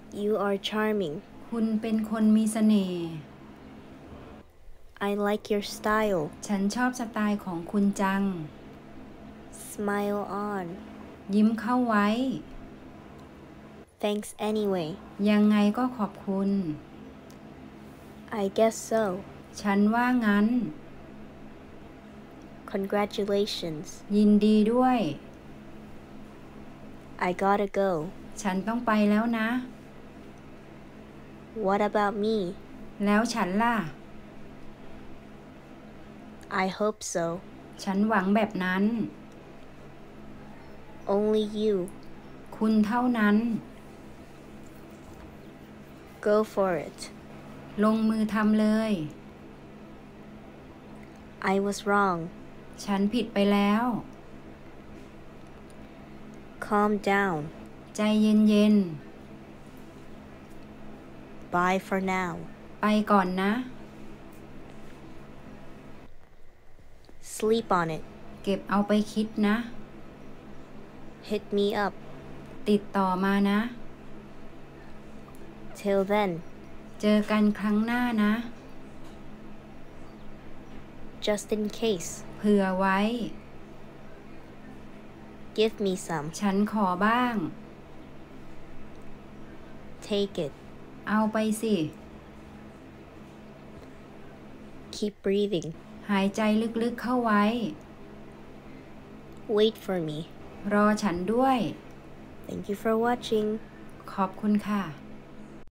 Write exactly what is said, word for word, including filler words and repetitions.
You are charming. คุณเป็นคนมีเสน่ห์ I like your style. ฉันชอบสไตล์ของคุณจัง Smile on. ยิ้มเข้าไว้ Thanks anyway. ยังไงก็ขอบคุณ I guess so. ฉันว่างั้น Congratulations. ยินดีด้วย I gotta go. ฉันต้องไปแล้วนะ What about me? แล้วฉันล่ะ I hope so. ฉันหวังแบบนั้น Only you. คุณเท่านั้น Go for it. ลงมือทำเลย I was wrong. ฉันผิดไปแล้ว Calm down. ใจเย็น Bye for now. ๆ ไปก่อนนะ Sleep on it. เก็บเอาไปคิดนะ Hit me up. ติดต่อมานะ Till then. เจอกันครั้งหน้านะ Just in case. เผื่อไว้ Give me some. ฉันขอบ้าง Take it. เอาไปสิ Keep breathing. หายใจลึกๆเข้าไว้ Wait for me. รอฉันด้วย Thank you for watching. ขอบคุณค่ะ